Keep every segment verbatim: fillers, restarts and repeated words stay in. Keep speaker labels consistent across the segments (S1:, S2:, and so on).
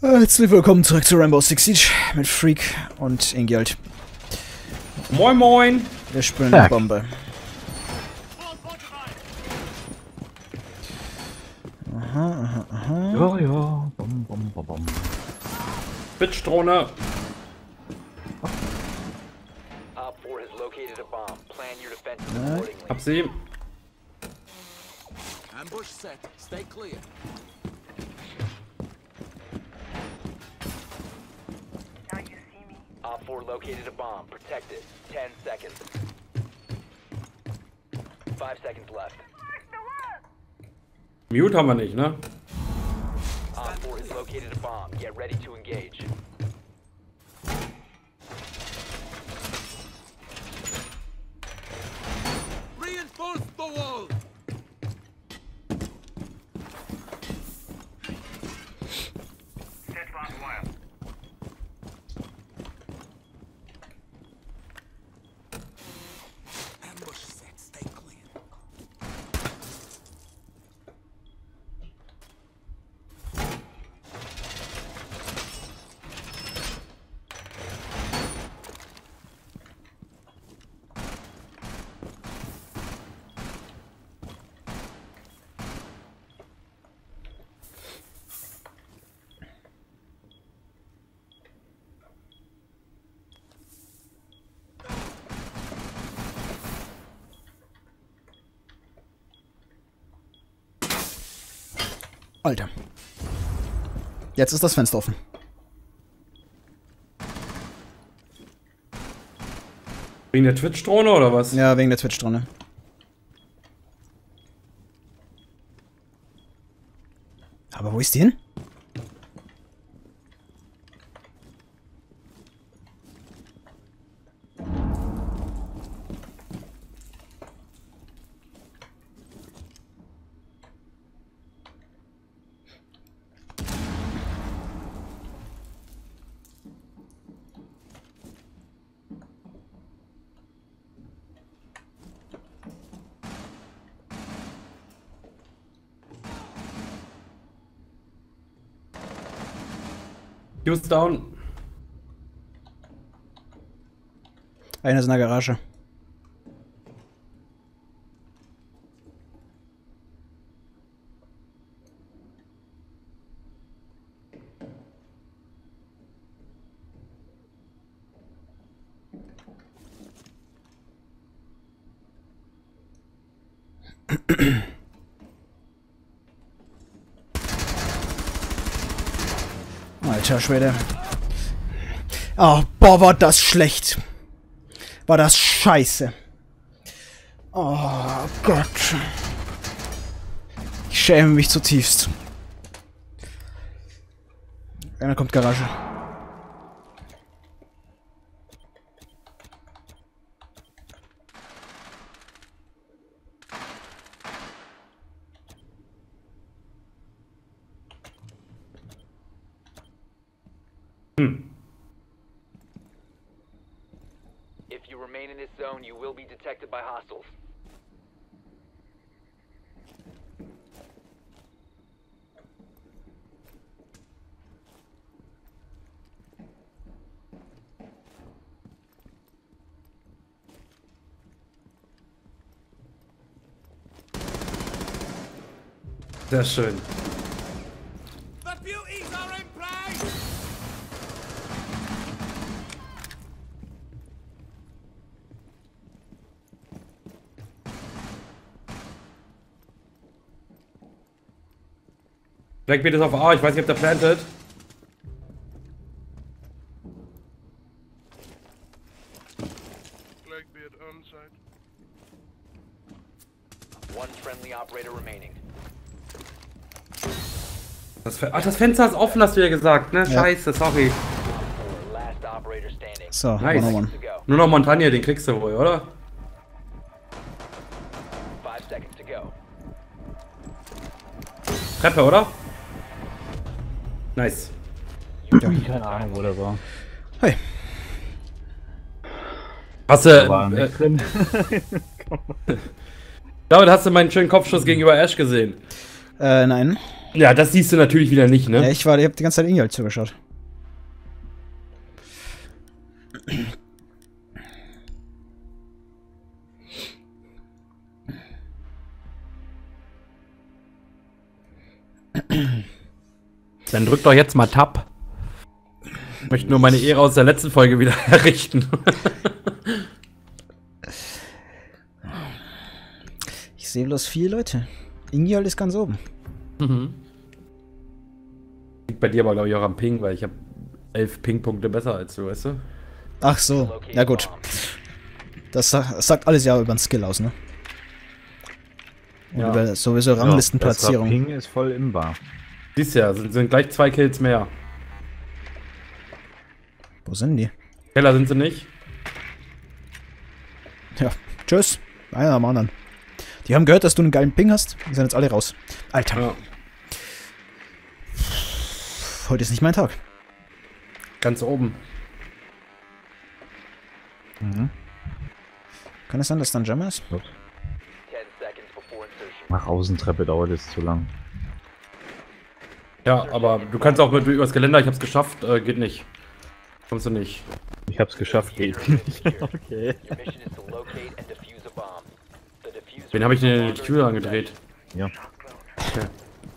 S1: Herzlich willkommen zurück zu Rainbow Six Siege mit Freak und Ingjald.
S2: Moin moin!
S1: Wir spielen eine Bombe. Aha, aha, aha.
S3: Ja, ja. Bom, bom, bom, bom.
S2: Bitchdrohne! Hab sie.
S4: Ambush set. Stay clear.
S5: Now you see me.
S6: Op four located a bomb. Protect it. Ten seconds. Five seconds left.
S2: Mute haben wir nicht, ne?
S6: Op four has located a bomb. Get ready to engage.
S4: Reinforce the wall.
S5: Set barbed wire.
S4: Ambush set. Stay clear.
S1: Alter. Jetzt ist das Fenster offen.
S2: Wegen der Twitch-Drohne oder was?
S1: Ja, wegen der Twitch-Drohne. Aber wo ist die hin?
S2: Fuse down.
S1: Einer ist in der Garage. Alter Schwede. Oh, boah, war das schlecht. War das scheiße. Oh Gott. Ich schäme mich zutiefst. Einer kommt Garage.
S2: Hm.
S6: If you remain in this zone, you will be detected by hostiles.
S2: Sehr schön.
S4: The beauties are in play.
S2: Blackbeard ist auf A, ich weiß nicht, ob der plantet.
S7: Blackbeard on site.
S6: One friendly operator remaining.
S2: Das, Ach, das Fenster ist offen, hast du ja gesagt, ne?
S1: Ja.
S2: Scheiße, sorry.
S6: Op four, last operator standing.
S1: So,
S2: Nice.
S1: one on one.
S6: To go.
S2: Nur noch Montagne, den kriegst du wohl, oder?
S6: Five seconds to go.
S2: Treppe, oder? Nice.
S3: Ui, keine Ahnung, wo der war.
S1: Hey.
S2: Hast
S3: Da
S2: du,
S3: war
S2: äh,
S3: nicht drin.
S2: David, hast du meinen schönen Kopfschuss gegenüber Ash gesehen?
S1: Äh, nein.
S2: Ja, das siehst du natürlich wieder nicht, ne?
S1: Ja, ich war, ich hab die ganze Zeit Ingi halt zugeschaut.
S2: Dann drück doch jetzt mal Tab. Ich möchte nur meine Ehre aus der letzten Folge wieder errichten.
S1: Ich sehe bloß vier Leute. Ingi halt ist ganz oben.
S2: Mhm. Liegt bei dir aber, glaube ich, auch am Ping, weil ich habe elf Ping-Punkte besser als du, weißt du?
S1: Ach so, ja gut. Das sa- sagt alles ja über den Skill aus, ne? Und
S2: Ja.
S1: über sowieso Ranglistenplatzierung.
S3: Ja, Ping ist voll imbar.
S2: Siehst ja, sind, sind gleich zwei Kills mehr.
S1: Wo sind die?
S2: Keller sind sie nicht.
S1: Ja, tschüss. Einer am anderen. Die haben gehört, dass du einen geilen Ping hast. Die sind jetzt alle raus. Alter,
S2: Ja.
S1: heute ist nicht mein Tag.
S2: Ganz oben.
S3: Mhm.
S1: Kann es sein, dass dann Jammer ist?
S6: ten seconds before insertion.
S3: Nach Außentreppe dauert es zu lang.
S2: Ja, aber du kannst auch mit übers Geländer, ich hab's geschafft, äh, geht nicht. Kommst du nicht.
S3: Ich hab's geschafft, geht nicht. Okay.
S6: Your mission is to locate and defuse a bomb. The diffuser
S2: Wen habe ich denn
S6: is
S2: in
S6: no
S2: die
S6: longer
S2: Tür
S6: in
S2: angedreht?
S3: Ja.
S2: Okay.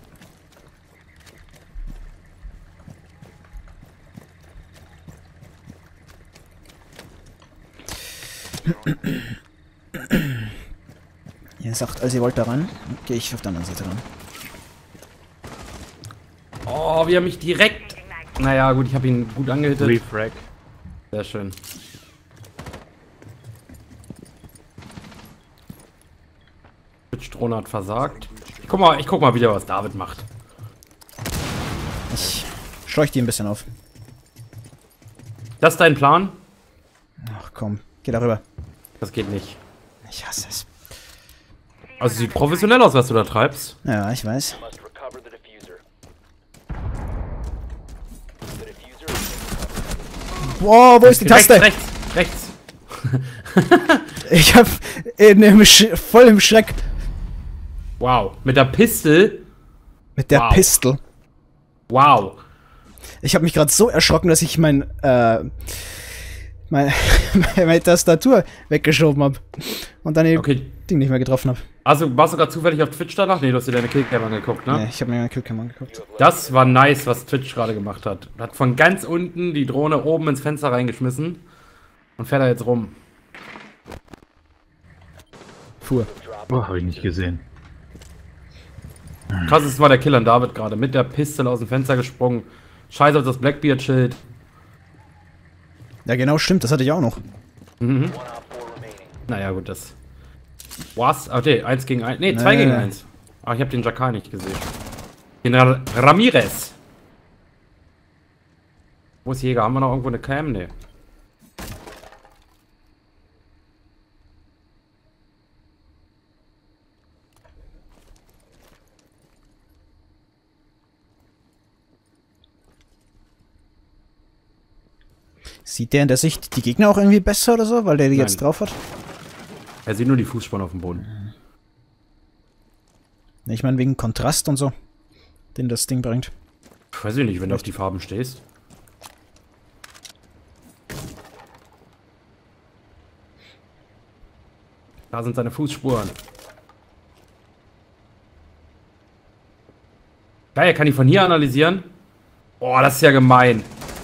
S1: Ihr sagt, also ihr wollt da ran. Gehe ich auf der anderen Seite ran.
S2: Oh, wie er mich direkt... Naja, gut, ich habe ihn gut angehittet.
S3: Refrag.
S2: Sehr schön. Twitch-Drohne hat versagt. Ich guck mal, ich guck mal wieder, was David macht.
S1: Ich scheuch die ein bisschen auf.
S2: Das ist dein Plan?
S1: Ach komm, geh darüber.
S2: Das geht nicht.
S1: Ich hasse es.
S2: Also sieht professionell aus, was du da treibst.
S1: Ja, ich weiß.
S6: must recover the diffuser. The diffuser is
S1: Boah, wo ist die Taste?
S2: Rechts, rechts, rechts.
S1: Ich hab in dem Sch voll im Schreck
S2: Wow. Mit der Pistole.
S1: mit der
S2: Wow.
S1: Pistol.
S2: Wow.
S1: Ich habe mich gerade so erschrocken, dass ich mein, äh, mein, meine Tastatur weggeschoben habe. Und dann eben
S2: Okay.
S1: Ding nicht mehr getroffen habe.
S2: Also warst du gerade zufällig auf Twitch danach? Nee, du hast dir deine Killcam angeguckt, ne?
S1: Nee, ich habe mir meine Killcam angeguckt.
S2: Das war nice, was Twitch gerade gemacht hat. Hat von ganz unten die Drohne oben ins Fenster reingeschmissen und fährt da jetzt rum.
S1: Fuhr.
S3: Oh, hab ich nicht gesehen.
S2: Krass, das war der Killer an David gerade. Mit der Pistole aus dem Fenster gesprungen. Scheiße auf das Blackbeard-Schild.
S1: Ja, genau, stimmt, das hatte ich auch noch.
S2: Mhm.
S6: one op four remaining.
S2: Naja, gut, das. Was? Okay, eins gegen eins. Nee, zwei
S1: Nee,
S2: gegen
S1: nee.
S2: eins. Ah, ich habe den Jakar nicht gesehen. Den Ra Ramirez. Wo ist Jäger? Haben wir noch irgendwo eine Cam? Nee.
S1: Sieht der in der Sicht die Gegner auch irgendwie besser oder so, weil der die
S2: Nein.
S1: jetzt drauf hat?
S2: Er sieht nur die Fußspuren auf dem Boden.
S1: Nee, ich meine wegen Kontrast und so, den das Ding bringt.
S2: Weiß ich nicht, wenn du auf die Farben stehst. Da sind seine Fußspuren. Geil, kann ich von hier analysieren? Boah, das ist ja gemein.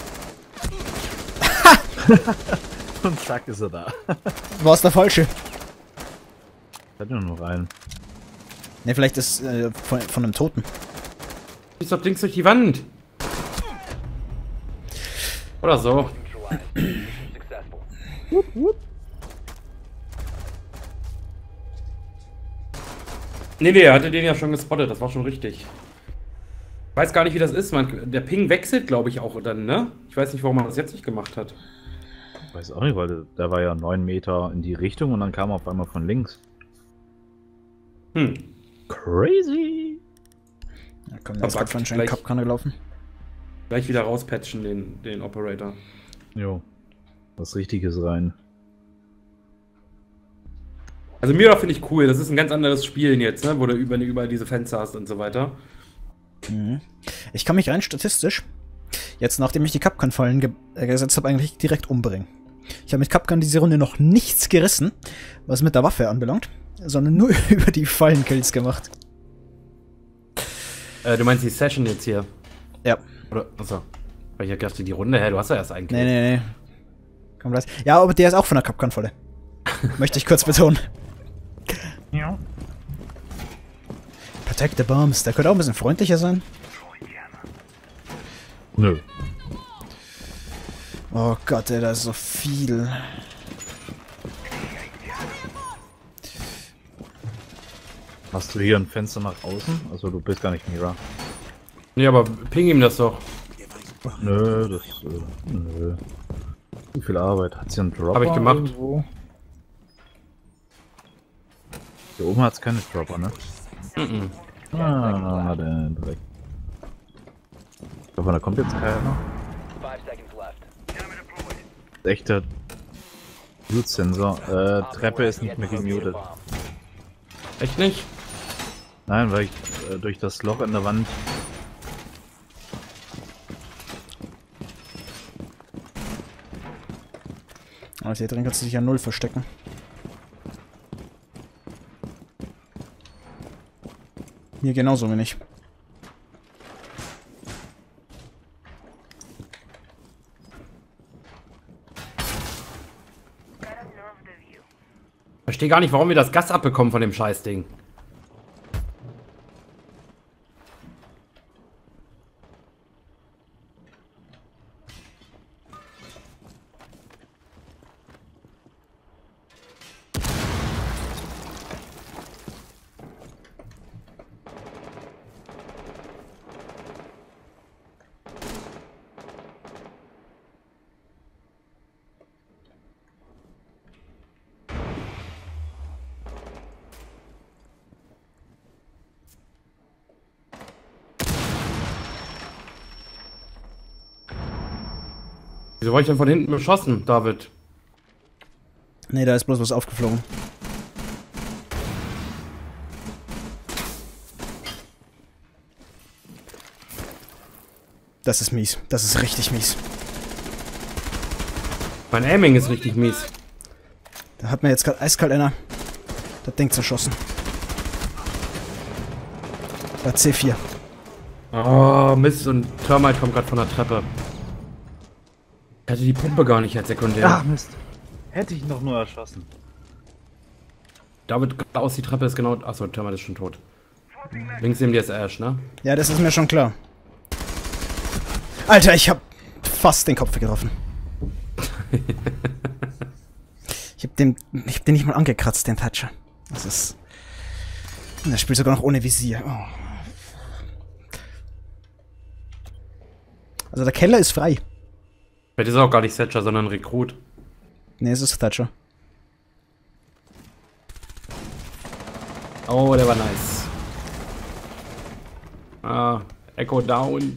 S3: Und zack ist er da.
S1: War es der falsche?
S3: Hat nur noch einen.
S1: Ne, vielleicht ist äh, von, von einem Toten.
S2: Schieß doch links durch die Wand. Oder so.
S6: Neutralized. Mission successful.
S2: Nee, nee, er hatte den ja schon gespottet, das war schon richtig. Ich weiß gar nicht, wie das ist. Man, der Ping wechselt, glaube ich, auch dann, ne? Ich weiß nicht, warum man das jetzt nicht gemacht hat.
S3: Weiß auch nicht, weil der, der war ja neun Meter in die Richtung und dann kam er auf einmal von links.
S2: Hm.
S3: Crazy!
S1: Ja, komm, der ist
S2: Verbuggt
S1: gerade anscheinend
S2: gleich.
S1: Kapkanne gelaufen.
S2: Gleich wieder rauspatchen, den, den Operator.
S3: Jo. Was Richtiges rein.
S2: Also Mira finde ich cool, das ist ein ganz anderes Spielen jetzt, ne? Wo du über, überall diese Fenster hast und so weiter.
S1: Mhm. Ich kann mich rein statistisch, jetzt nachdem ich die Kapkan-Fallen ge äh, gesetzt habe, eigentlich direkt umbringen. Ich habe mit Kapkan diese Runde noch nichts gerissen, was mit der Waffe anbelangt, sondern nur über die Fallenkills gemacht.
S2: Äh, du meinst die Session jetzt hier?
S1: Ja.
S2: Oder, achso. Weil ich dachte, die Runde, hä, du hast ja erst einen Kill.
S1: Nee, nee, nee. Komm, bleib. Ja, aber der ist auch von der Kapkan-Falle. Möchte ich kurz betonen.
S3: Ja.
S1: Protect the Bombs. Der könnte auch ein bisschen freundlicher sein.
S3: Nö.
S1: Oh Gott, ey, da ist so viel.
S3: Hast du hier ein Fenster nach außen? Also du bist gar nicht Mira.
S2: Nee, aber ping ihm das doch.
S3: Nö, das. Äh, nö. Zu viel Arbeit. Hat sie einen Dropper?
S2: Hab ich gemacht.
S3: Irgendwo? Hier oben hat's keine Dropper, ne?
S2: Mhm.
S3: Ah, der direkt. Ich hoffe, da kommt jetzt keiner.
S6: Five seconds left.
S3: Echter Mute-Sensor. Äh, Treppe ist nicht mehr gemutet.
S2: Echt nicht?
S3: Nein, weil ich äh, durch das Loch in der Wand.
S1: Also hier drin kannst du dich ja null verstecken. Hier genauso wenig.
S2: Verstehe gar nicht, warum wir das Gas abbekommen von dem Scheißding. Wieso war ich denn von hinten beschossen, David?
S1: Nee, da ist bloß was aufgeflogen. Das ist mies. Das ist richtig mies.
S2: Mein Aiming ist richtig mies.
S1: Da hat mir jetzt gerade eiskalt einer das Ding zerschossen. Da C vier.
S2: Oh, Mist, und Thermite kommt gerade von der Treppe. Ich hatte die Pumpe gar nicht als sekundär.
S3: Ach Mist. Hätte ich ihn doch nur erschossen.
S2: David aus, die Treppe ist genau. Achso, Thermite ist schon tot. Links neben dir ist Ash, ne?
S1: Ja, das ist mir schon klar. Alter, ich hab fast den Kopf getroffen. Ich hab den, ich hab den nicht mal angekratzt, den Thatcher. Das ist... Der spielt sogar noch ohne Visier. Oh. Also der Keller ist frei.
S2: Vielleicht ist er auch gar nicht Thatcher, sondern Rekrut.
S1: Ne, es ist Thatcher.
S2: Oh, der war nice. Ah, Echo down.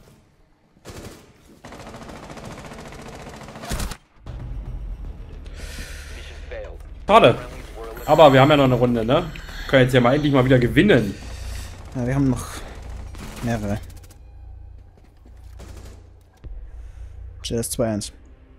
S2: Schade. Aber wir haben ja noch eine Runde, ne? Können jetzt ja mal endlich mal wieder gewinnen.
S1: Ja, wir haben noch mehrere. Steht das zwei eins.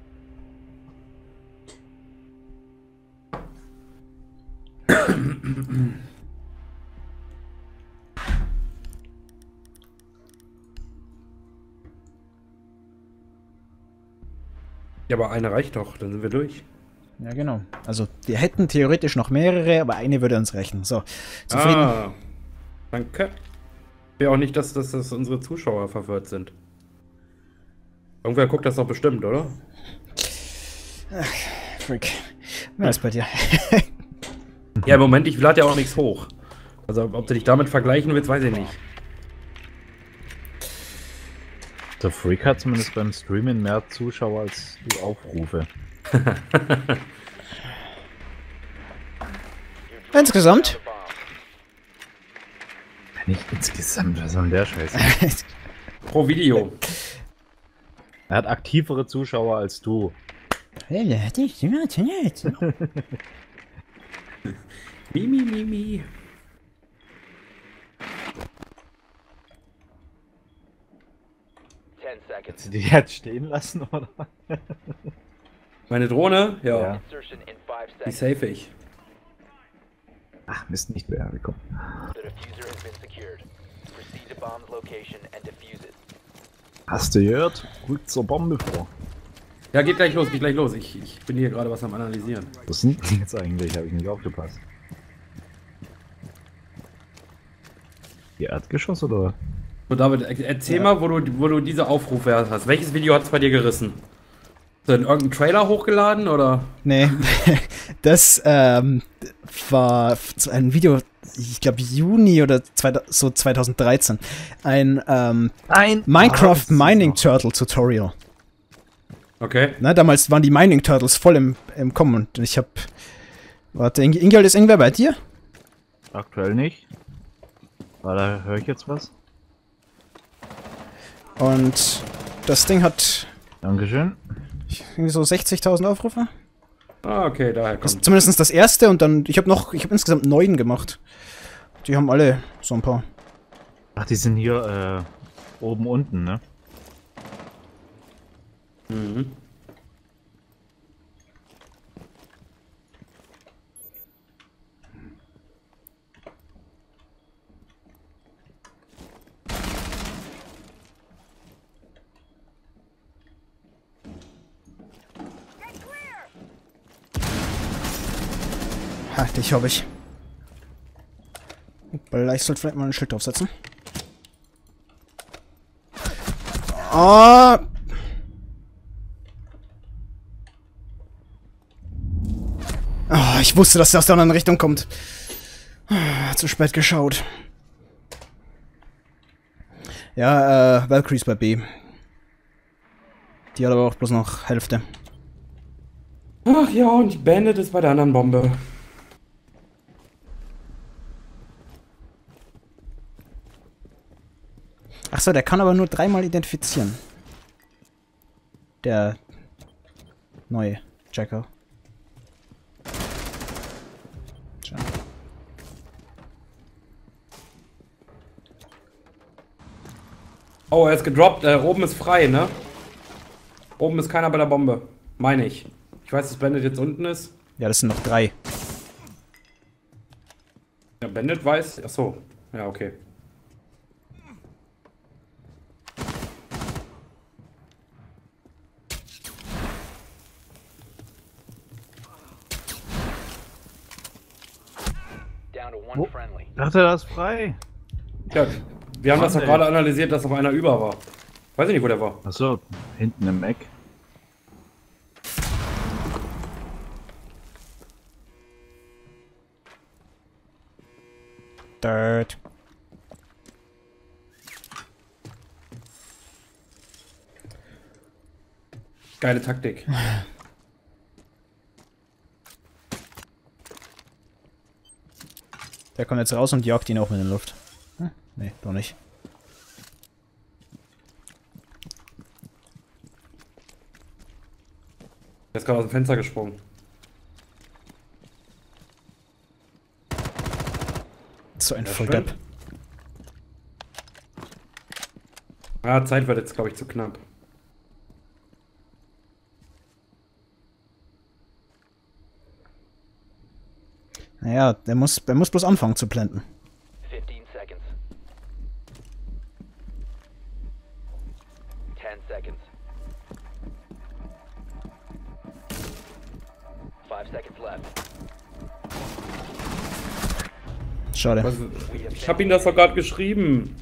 S2: Ja, aber eine reicht doch, dann sind wir durch.
S1: Ja, genau. Also, wir hätten theoretisch noch mehrere, aber eine würde uns reichen. So, zufrieden?
S2: Ah, danke. Ich will auch nicht, dass, dass, dass unsere Zuschauer verwirrt sind. Irgendwer guckt das doch bestimmt, oder?
S1: Ach, Frick. Was ist bei dir?
S2: Ja, im Moment, ich lade ja auch nichts hoch. Also, ob du dich damit vergleichen willst, weiß ich nicht.
S3: Der Freak hat zumindest beim Streamen mehr Zuschauer als die Aufrufe.
S1: Insgesamt?
S3: Nicht insgesamt, was soll denn der Scheiß?
S2: Pro Video.
S3: Er hat aktivere Zuschauer als du.
S2: Mi, mi, mi, mi.
S3: Hättest du die jetzt stehen lassen, oder?
S2: Meine Drohne? Ja.
S3: Ja.
S6: Insertion in five
S2: Die
S6: seconds.
S2: safe ich.
S3: Ach, Mist, nicht mehr gekommen.
S6: The diffuser has been secured. Proceed to bomb's location and defuse it.
S3: Hast du gehört? Rückt zur Bombe vor.
S2: Ja, geht gleich los, geht gleich los. Ich, ich bin hier gerade was am Analysieren.
S3: Was sind die jetzt eigentlich? Habe ich nicht aufgepasst. Die Erdgeschoss oder?
S2: So, David, er- erzähl mal, wo du, wo du diese Aufrufe hast. Welches Video hat es bei dir gerissen? Hast du in irgendeinen Trailer hochgeladen oder?
S1: Nee, das ähm, war ein Video, ich glaube Juni oder zwei, so zweitausenddreizehn. Ein ähm,
S3: Nein!
S1: Minecraft
S3: Ah,
S1: Mining Turtle Tutorial.
S2: Okay.
S1: Ne, damals waren die Mining Turtles voll im, im Kommen und ich hab. Warte, Inge- Ingeld, ist irgendwer bei dir?
S3: Aktuell nicht. Aber da höre ich jetzt was.
S1: Und das Ding hat
S3: Dankeschön.
S1: irgendwie so sechzigtausend Aufrufe.
S2: Ah, okay, daher
S1: Das,
S2: kommt.
S1: zumindest das erste und dann, ich habe noch, ich habe insgesamt neun gemacht. Die haben alle so ein paar.
S3: Ach, die sind hier äh, oben unten, ne?
S2: Mhm.
S1: Ha, dich hab ich. Hoppala, ich sollte vielleicht mal ein Schild draufsetzen. Ah! Ah, ich wusste, dass der aus der anderen Richtung kommt. Ah, zu spät geschaut. Ja, äh, Valkyrie ist bei B. Die hat aber auch bloß noch Hälfte.
S2: Ach ja, und die Bandit ist bei der anderen Bombe.
S1: Achso, der kann aber nur dreimal identifizieren. Der neue Jacker. Tja.
S2: Oh, er ist gedroppt. Äh, oben ist frei, ne? Oben ist keiner bei der Bombe. Meine ich. Ich weiß, dass Bandit jetzt unten ist.
S1: Ja, das sind noch drei.
S2: Ja, Bandit weiß. Achso. Ja, okay.
S6: Down to one friendly.
S3: Ich dachte, das ist frei.
S2: Ja, wir haben das doch
S3: Mann,
S2: gerade analysiert, dass noch einer über war. Weiß ich nicht, wo der war.
S3: Achso, hinten im Eck.
S1: Dirt.
S2: Geile Taktik.
S1: Der kommt jetzt raus und jagt ihn auch mit in die Luft. Hm? Nee, doch nicht.
S2: Der ist gerade aus dem Fenster gesprungen.
S1: So ein
S2: Ja,
S1: Volldepp.
S2: schön. Ja, Zeit wird jetzt, glaube ich, zu knapp.
S1: Naja, der muss, der muss bloß anfangen zu blenden.
S6: fifteen seconds. ten seconds. five seconds left.
S1: Schade.
S2: Was, ich habe ihm das doch gerade geschrieben.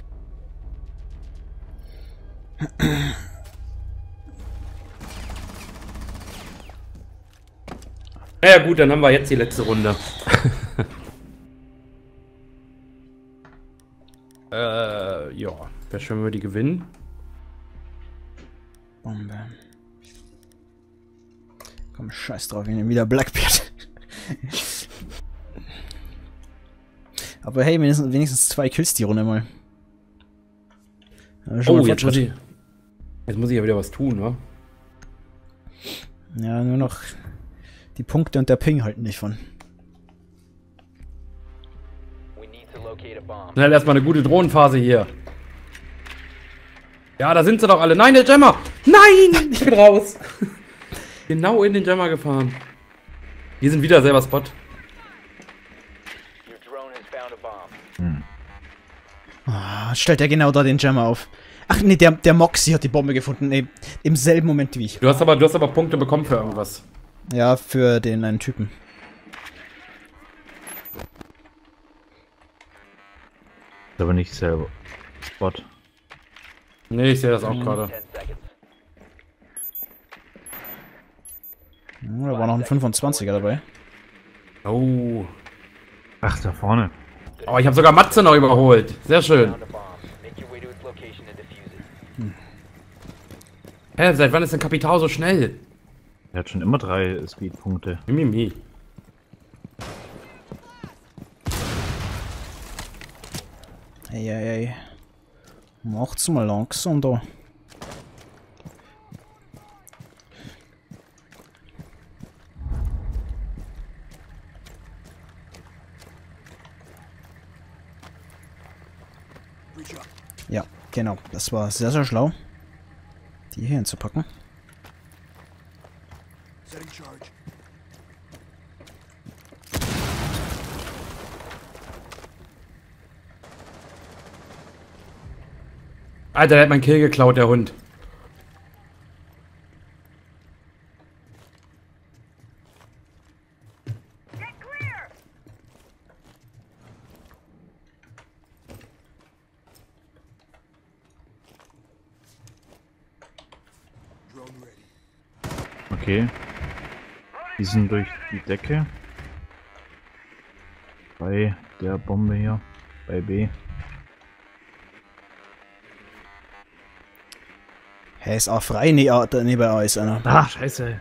S2: Naja gut, dann haben wir jetzt die letzte Runde. äh, ja. Wäre schön, wenn wir die gewinnen.
S1: Bombe. Komm, scheiß drauf, ich nehme wieder Blackbeard. Aber hey, wenigstens, wenigstens zwei Kills die Runde mal. Ja, schon
S2: Oh,
S1: mal
S2: jetzt muss,
S1: Fortschritt.
S2: ich, jetzt muss ich ja wieder was tun, wa?
S1: Ja, nur noch die Punkte und der Ping halten nicht von.
S6: We need to locate a bomb.
S2: Schnell erstmal eine gute Drohnenphase hier. Ja, da sind sie doch alle. Nein, der Jammer! Nein! Ich bin raus. Genau in den Jammer gefahren. Wir sind wieder selber Spot.
S6: Your drone has found a bomb.
S1: Ah, stellt er genau da den Jammer auf. Ach nee, der, der Moxie hat die Bombe gefunden. Nee, im selben Moment wie ich.
S2: Du hast aber, du hast aber Punkte bekommen für irgendwas.
S1: Ja, für den einen Typen.
S3: Ist aber nicht selber. Spot.
S2: Nee, ich sehe das auch gerade.
S6: Ten seconds.
S1: Ja, da war noch ein fünfundzwanziger dabei.
S2: Oh.
S3: Ach, da vorne.
S2: Oh, ich habe sogar Matze noch überholt. Sehr schön.
S6: Found a bomb. Make your way to its location and defuse it.
S2: Hä, seit wann ist denn Kapital so schnell?
S3: Er hat schon immer drei Speedpunkte.
S2: Mimimi.
S1: Ey, ey, ey. Macht's mal langsam da. Ja, genau. Das war sehr, sehr schlau, die hier hinzupacken.
S4: Setting charge.
S2: Alter, der hat meinen Kill geklaut, der Hund.
S5: Get clear!
S4: Drone ready.
S3: Okay. Die sind durch die Decke. Bei der Bombe hier. Bei B.
S1: Hä, ist A frei? Nee, A, da neben A ist einer.
S3: Ah, scheiße.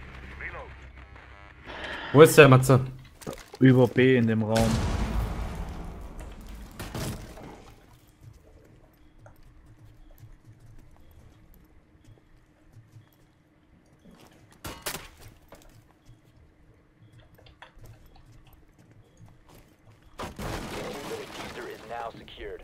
S2: Wo ist der Matze?
S3: Über B in dem Raum.
S6: The diffuser is now secured.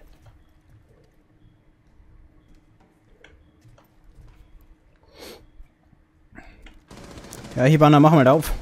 S1: Ja, hier Banner, machen wir da auf.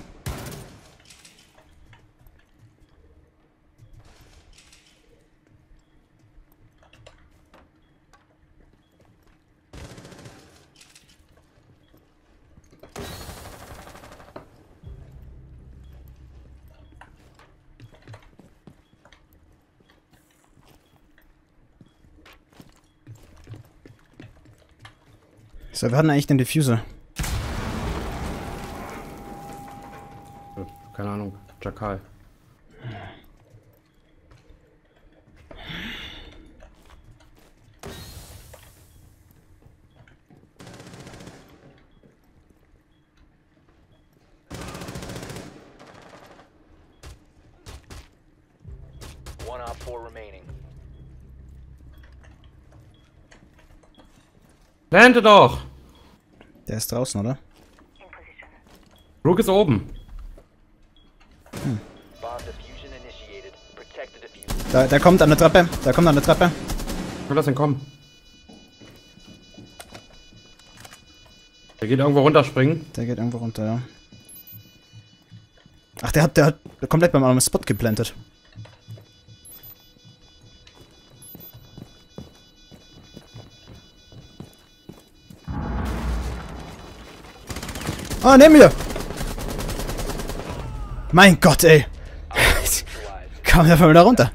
S1: So, wir hatten eigentlich den Diffuser.
S2: Keine Ahnung. Jakal.
S6: One op four remaining.
S2: Lande doch!
S1: Der ist draußen, oder?
S5: In position.
S2: Rook ist oben.
S6: Bomb diffusion initiated. Protect the diffuser.
S1: Da, der kommt an der Treppe. Der kommt an der Treppe.
S2: Wo lass ihn kommen? Der geht irgendwo runterspringen.
S1: Der geht irgendwo runter, ja. Ach, der hat, der hat komplett beim anderen Spot geplantet. Ah, neben mir! Mein Gott, ey! Kam der von mir da runter?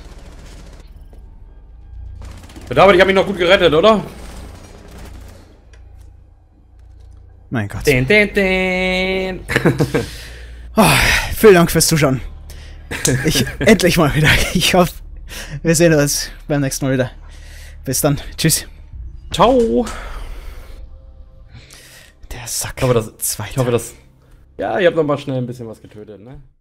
S2: Der David, ich hab mich noch gut gerettet, oder?
S1: Mein Gott.
S2: Den, den, den.
S1: Oh, vielen Dank fürs Zuschauen. Ich, endlich mal wieder. Ich hoffe, wir sehen uns beim nächsten Mal wieder. Bis dann. Tschüss.
S2: Ciao.
S1: Der Sack.
S2: Ich hoffe, das,
S1: Zweiter.
S2: ich hoffe, das. Ja, ihr habt noch mal schnell ein bisschen was getötet, ne?